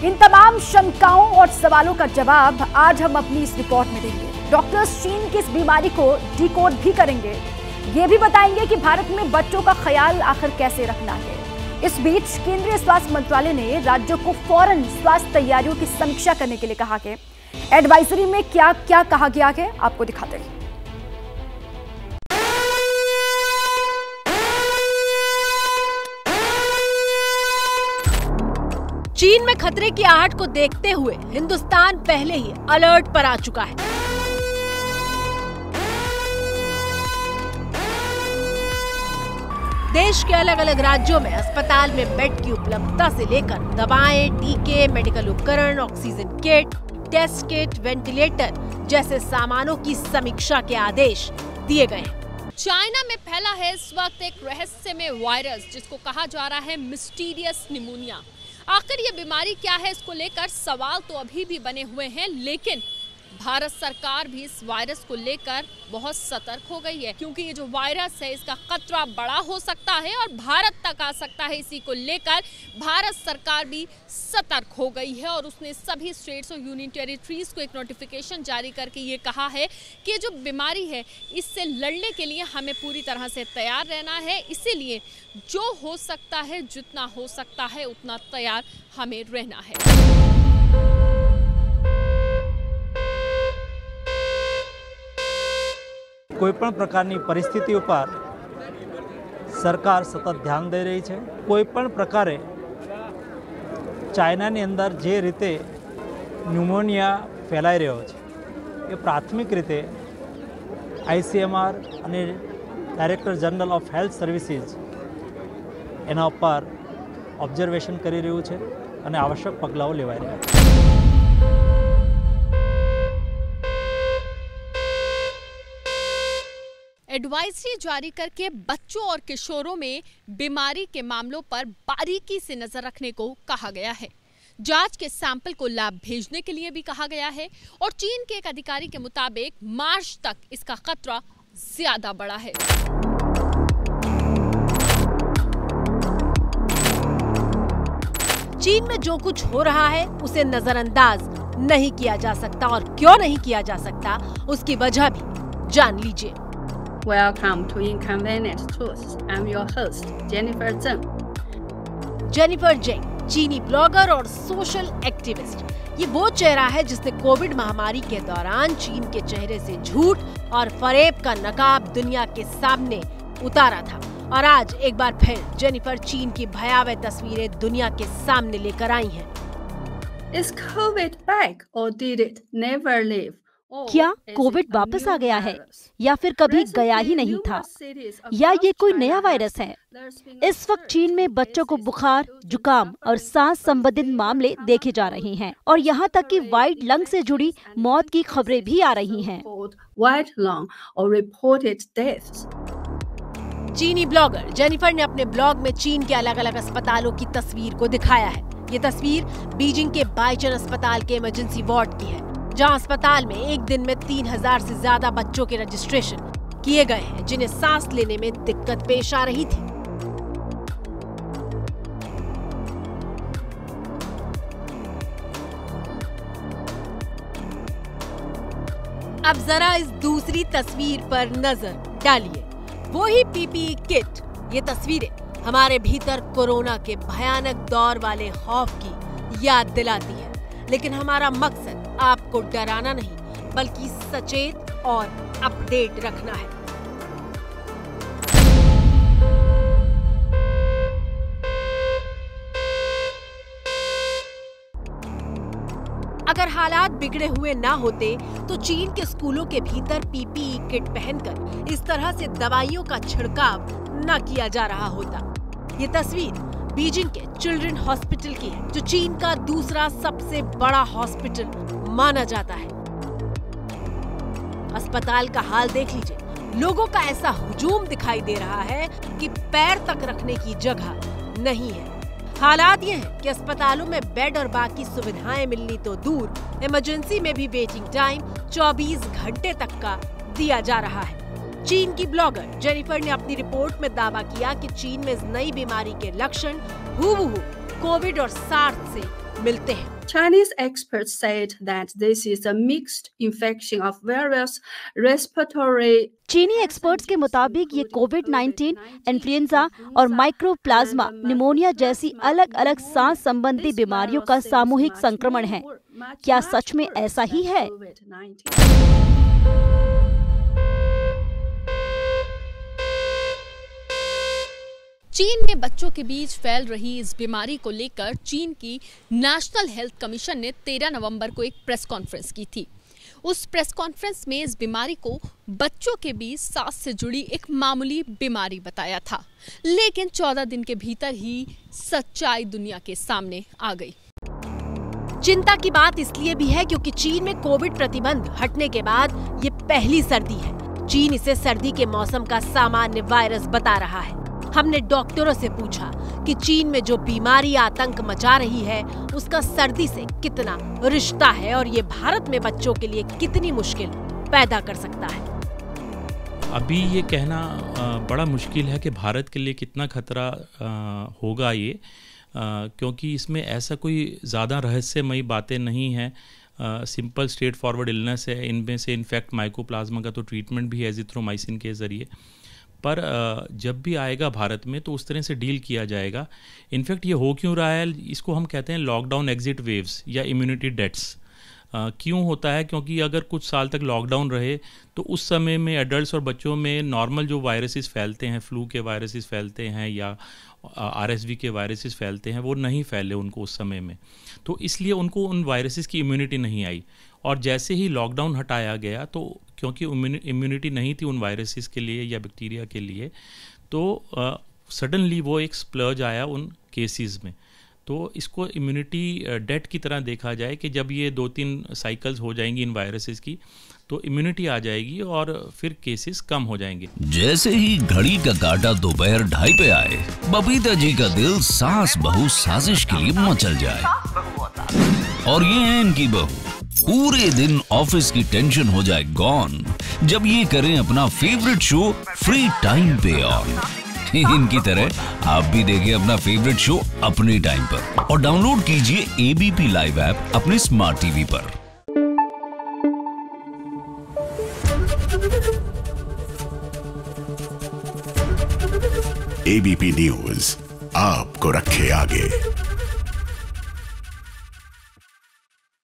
इन तमाम शंकाओं और सवालों का जवाब आज हम अपनी इस रिपोर्ट में देंगे। डॉक्टर्स चीन की इस बीमारी को डिकोड भी करेंगे। ये भी बताएंगे कि भारत में बच्चों का ख्याल आखिर कैसे रखना है। इस बीच केंद्रीय स्वास्थ्य मंत्रालय ने राज्यों को फौरन स्वास्थ्य तैयारियों की समीक्षा करने के लिए कहा है। एडवाइजरी में क्या क्या कहा गया है आपको दिखाते हैं। चीन में खतरे की आहट को देखते हुए हिंदुस्तान पहले ही अलर्ट पर आ चुका है। देश के अलग अलग राज्यों में अस्पताल में बेड की उपलब्धता से लेकर दवाएं, टीके, मेडिकल उपकरण, oxygen kit, test kit, ventilator जैसे सामानों की समीक्षा के आदेश दिए गए हैं। चाइना में फैला है इस वक्त एक रहस्यमय वायरस जिसको कहा जा रहा है मिस्टीरियस निमोनिया। आखिर ये बीमारी क्या है, इसको लेकर सवाल तो अभी भी बने हुए हैं, लेकिन भारत सरकार भी इस वायरस को लेकर बहुत सतर्क हो गई है, क्योंकि ये जो वायरस है इसका खतरा बड़ा हो सकता है और भारत तक आ सकता है। इसी को लेकर भारत सरकार भी सतर्क हो गई है और उसने सभी स्टेट्स और यूनियन टेरिटरीज को एक नोटिफिकेशन जारी करके ये कहा है कि जो बीमारी है इससे लड़ने के लिए हमें पूरी तरह से तैयार रहना है। इसीलिए जो हो सकता है, जितना हो सकता है उतना तैयार हमें रहना है। કોઈપણ પ્રકારની પરિસ્થિતિ ઉપર સરકાર સતત ધ્યાન દઈ રહી છે। કોઈપણ પ્રકારે ચાઇનાની અંદર જે રીતે ન્યુમોનિયા ફેલાઈ રહ્યો છે એ પ્રાથમિક રીતે ICMR અને director general of health services એના ઉપર ઓબ્ઝર્વેશન કરી રહ્યું છે અને આવશ્યક પગલાઓ લેવાઈ રહ્યા છે। एडवाइजरी जारी करके बच्चों और किशोरों में बीमारी के मामलों पर बारीकी से नजर रखने को कहा गया है। जांच के सैंपल को लैब भेजने के लिए भी कहा गया है और चीन के एक अधिकारी के मुताबिक मार्च तक इसका खतरा ज्यादा बड़ा है। चीन में जो कुछ हो रहा है उसे नजरअंदाज नहीं किया जा सकता और क्यों नहीं किया जा सकता उसकी वजह भी जान लीजिए। Welcome to Inconvenient Truths. I'm your host, Jennifer Zheng. Jennifer Zheng चीनी ब्लॉगर और सोशल एक्टिविस्ट। ये वो चेहरा है जिसने कोविड महामारी के दौरान चीन के चेहरे से झूठ और फरेब का नकाब दुनिया के सामने उतारा था और आज एक बार फिर जेनिफर चीन की भयावह तस्वीरें दुनिया के सामने लेकर आई हैं। Is COVID back or did it never leave? क्या कोविड वापस आ गया है या फिर कभी गया ही नहीं था, या ये कोई नया वायरस है? इस वक्त चीन में बच्चों को बुखार, जुकाम और सांस संबंधित मामले देखे जा रहे हैं और यहाँ तक कि वाइट लंग से जुड़ी मौत की खबरें भी आ रही हैं। चीनी ब्लॉगर जेनिफर ने अपने ब्लॉग में चीन के अलग अलग अस्पतालों की तस्वीर को दिखाया है। ये तस्वीर बीजिंग के बाइचन अस्पताल के इमरजेंसी वार्ड की है, जहां अस्पताल में एक दिन में 3000 से ज्यादा बच्चों के रजिस्ट्रेशन किए गए हैं जिन्हें सांस लेने में दिक्कत पेश आ रही थी। अब जरा इस दूसरी तस्वीर पर नजर डालिए। वो ही PPE किट। ये तस्वीरें हमारे भीतर कोरोना के भयानक दौर वाले खौफ की याद दिलाती है, लेकिन हमारा मकसद आपको डराना नहीं बल्कि सचेत और अपडेट रखना है। अगर हालात बिगड़े हुए ना होते तो चीन के स्कूलों के भीतर PPE किट पहनकर इस तरह से दवाइयों का छिड़काव न किया जा रहा होता। ये तस्वीर बीजिंग के चिल्ड्रन हॉस्पिटल की है, जो चीन का दूसरा सबसे बड़ा हॉस्पिटल माना जाता है। अस्पताल का हाल देख लीजिए। लोगों का ऐसा हुजूम दिखाई दे रहा है कि पैर तक रखने की जगह नहीं है। हालात ये हैं कि अस्पतालों में बेड और बाकी सुविधाएं मिलनी तो दूर, इमरजेंसी में भी वेटिंग टाइम 24 घंटे तक का दिया जा रहा है। चीन की ब्लॉगर जेनिफर ने अपनी रिपोर्ट में दावा किया कि चीन में इस नई बीमारी के लक्षण हूबहू कोविड और सार्स से मिलते हैं। Chinese experts said that this is a mixed infection of various respiratory. चीनी एक्सपर्ट्स के मुताबिक ये कोविड-19, इन्फ्लुएंजा और माइक्रोप्लाज्मा निमोनिया जैसी अलग अलग सांस संबंधी बीमारियों का सामूहिक संक्रमण है। क्या सच में ऐसा ही है? चीन में बच्चों के बीच फैल रही इस बीमारी को लेकर चीन की नेशनल हेल्थ कमीशन ने 13 नवंबर को एक प्रेस कॉन्फ्रेंस की थी। उस प्रेस कॉन्फ्रेंस में इस बीमारी को बच्चों के बीच सांस से जुड़ी एक मामूली बीमारी बताया था, लेकिन 14 दिन के भीतर ही सच्चाई दुनिया के सामने आ गई। चिंता की बात इसलिए भी है क्योंकि चीन में कोविड प्रतिबंध हटने के बाद ये पहली सर्दी है। चीन इसे सर्दी के मौसम का सामान्य वायरस बता रहा है। हमने डॉक्टरों से पूछा कि चीन में जो बीमारी आतंक मचा रही है उसका सर्दी से कितना रिश्ता है और ये भारत में बच्चों के लिए कितनी मुश्किल पैदा कर सकता है। अभी ये कहना बड़ा मुश्किल है कि भारत के लिए कितना खतरा होगा ये, क्योंकि इसमें ऐसा कोई ज़्यादा रहस्यमयी बातें नहीं हैं। सिंपल स्ट्रेट फॉरवर्ड इलनेस है। इनमें से इनफैक्ट माइकोप्लाज्मा का तो ट्रीटमेंट भी है एजिथ्रोमाइसिन के ज़रिए, पर जब भी आएगा भारत में तो उस तरह से डील किया जाएगा। इनफैक्ट ये हो क्यों रहा है, इसको हम कहते हैं लॉकडाउन एग्जिट वेव्स या इम्यूनिटी डेथ्स। क्यों होता है? क्योंकि अगर कुछ साल तक लॉकडाउन रहे तो उस समय में एडल्ट्स और बच्चों में नॉर्मल जो वायरसेस फैलते हैं, फ्लू के वायरसेस फैलते हैं या RSV के वायरसेस फैलते हैं, वो नहीं फैले उनको उस समय में, तो इसलिए उनको उन वायरसेस की इम्यूनिटी नहीं आई। और जैसे ही लॉकडाउन हटाया गया तो क्योंकि इम्यूनिटी नहीं थी उन वायरसेस के लिए या बैक्टीरिया के लिए, तो सडनली वो एक स्प्लर्ज आया उन केसेस में। तो इसको इम्यूनिटी डेथ की तरह देखा जाए कि जब ये 2-3 साइकिल्स हो जाएंगी इन वायरसेस की तो इम्यूनिटी आ जाएगी और फिर केसेस कम हो जाएंगे। जैसे ही घड़ी का काटा दोपहर 2:30 पे आए, बबीता जी का दिल सास बहू साजिश के लिए मचल जाए। और ये है इनकी बहू, पूरे दिन ऑफिस की टेंशन हो जाए गॉन जब ये करें अपना फेवरेट शो फ्री टाइम पे ऑन। इनकी तरह आप भी देखिए अपना फेवरेट शो अपने टाइम पर और डाउनलोड कीजिए ABP लाइव ऐप अपने स्मार्ट टीवी पर। ABP न्यूज आपको रखे आगे।